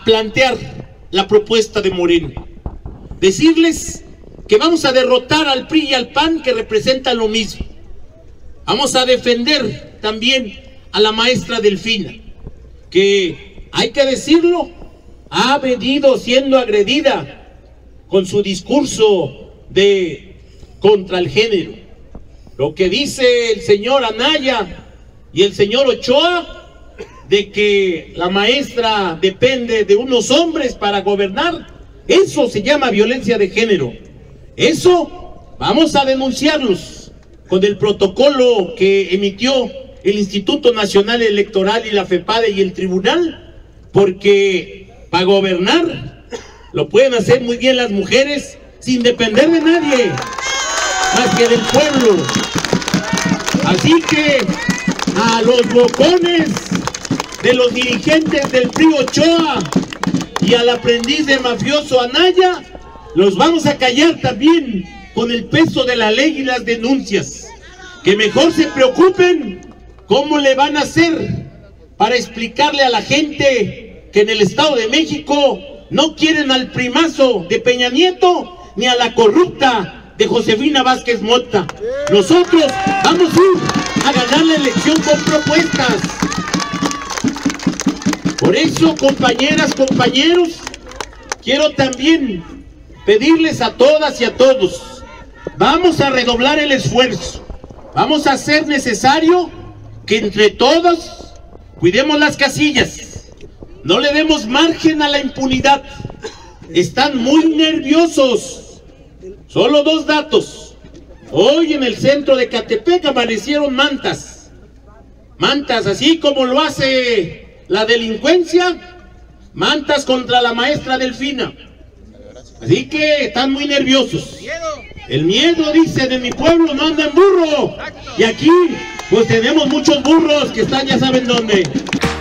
plantear la propuesta de Morena. Decirles que vamos a derrotar al PRI y al PAN, que representan lo mismo. Vamos a defender también a la maestra Delfina, que, hay que decirlo, ha venido siendo agredida con su discurso contra el género. Lo que dice el señor Anaya y el señor Ochoa, de que la maestra depende de unos hombres para gobernar, eso se llama violencia de género. Eso vamos a denunciarlos con el protocolo que emitió el Instituto Nacional Electoral y la FEPADE y el tribunal, porque para gobernar lo pueden hacer muy bien las mujeres sin depender de nadie más que del pueblo. Así que a los bocones de los dirigentes del PRI Ochoa y al aprendiz de mafioso Anaya, los vamos a callar también con el peso de la ley y las denuncias. Que mejor se preocupen cómo le van a hacer para explicarle a la gente que en el Estado de México no quieren al primazo de Peña Nieto ni a la corrupta de Josefina Vázquez Mota. Nosotros vamos a ir a ganar la elección con propuestas. Por eso, compañeras, compañeros, quiero también pedirles a todas y a todos, vamos a redoblar el esfuerzo, vamos a hacer necesario que entre todos cuidemos las casillas, no le demos margen a la impunidad. Están muy nerviosos. Solo 2 datos. Hoy en el centro de Catepec amanecieron mantas, así como lo hace la delincuencia, mantas contra la maestra Delfina. Así que están muy nerviosos. El miedo, dice, de mi pueblo no anda en burro. Y aquí pues tenemos muchos burros que están, ya saben dónde.